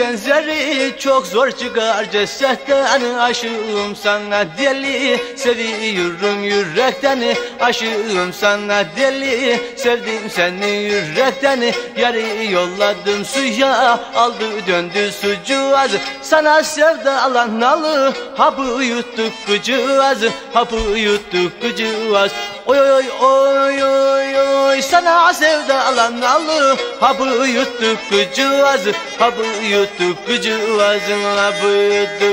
benzeri çok zor çıkar cesetten. Aşığım sana deli, seviyorum yürekten. Aşığım sana deli, sevdim seni yürekten. Yarı yolladım suya, aldı döndü sucuğaz. Sana sevdalanalı, hapı yuttuk kıcığaz. Hapı yuttuk kıcığaz. Oy oy oy oy oy, sana sevdalanalı, hapı yuttuk kıcığaz. Hapı yuttuk kıcığaz, hapı yuttuk.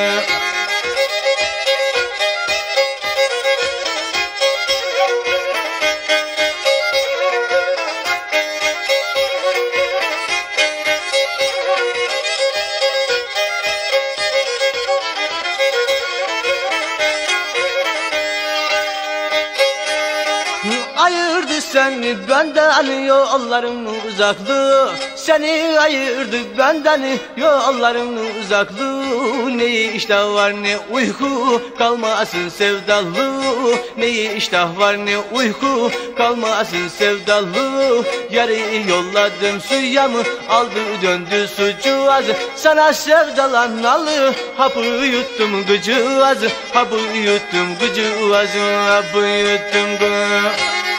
Ayırdı seni benden yolların uzaklığı. Seni ayırdı benden yolların uzaklığı. Ne iştah var ne uyku, kalmasın sevdalı. Ne iştah var ne uyku, kalmasın sevdalı. Yarı yolladım suya mı, aldı döndü sucuğaz. Sana sevdalanalı, hapı yuttum gıcığaz. Hapı yuttum gıcığaz, hapı yuttum gıcığaz.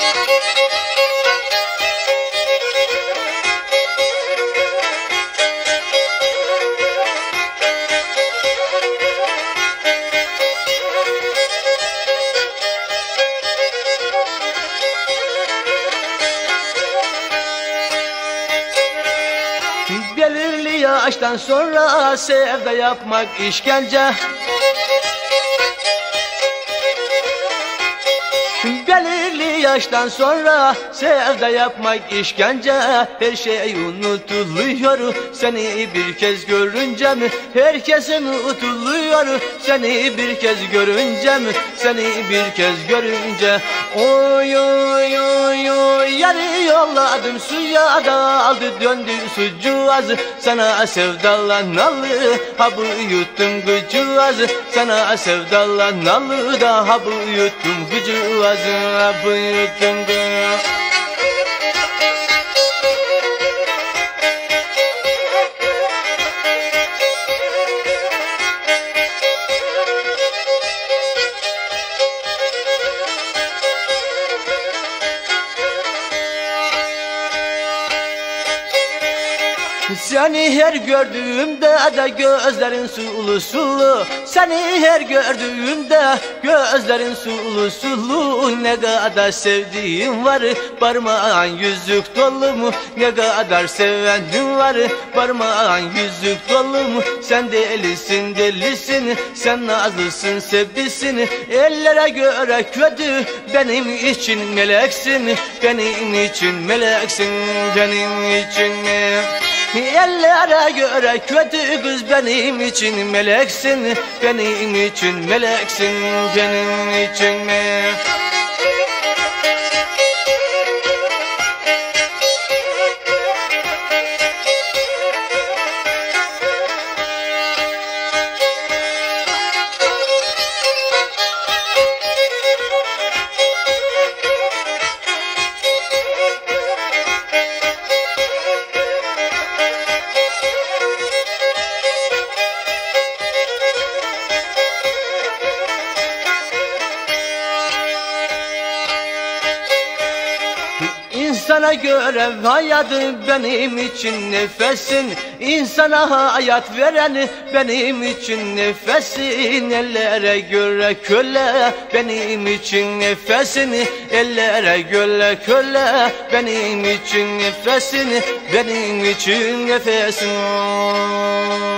Belirli yaştan sonra sevda yapmak işkence. Belirli yaştan sonra sevda yapmak işkence. Her şey unutuluyor seni bir kez görünce mi? Herkesin unutuluyor seni bir kez görünce mi? Seni bir kez görünce. Oy oy oy oy, yarı yolladım suya da aldı döndü sucuğaz. Sana sevdalanalı, hapı yuttum gıcığaz. Sana sevdalanalı da hapı yuttum gıcığaz. Hapı yuttum gıcığaz. Seni her gördüğümde de gözlerin sulu sulu. Seni her gördüğümde gözlerin sulu sulu. Ne kadar sevdiğim var, parmağın yüzük dolu mu? Ne kadar sevenim var, parmağın yüzük dolu mu? Sen delisin delisin, sen nazlısın sevgisin. Ellere göre kötü, benim için meleksin. Benim için meleksin, benim için meleksin. Ellere göre kötü kız, benim için meleksin. Benim için meleksin, benim için meleksin. İnsana göre hayatı benim için nefesin. İnsana hayat veren benim için nefesin. Ellere göre köle, benim için nefesin. Ellere göre köle, benim için nefesin. Benim için nefesin.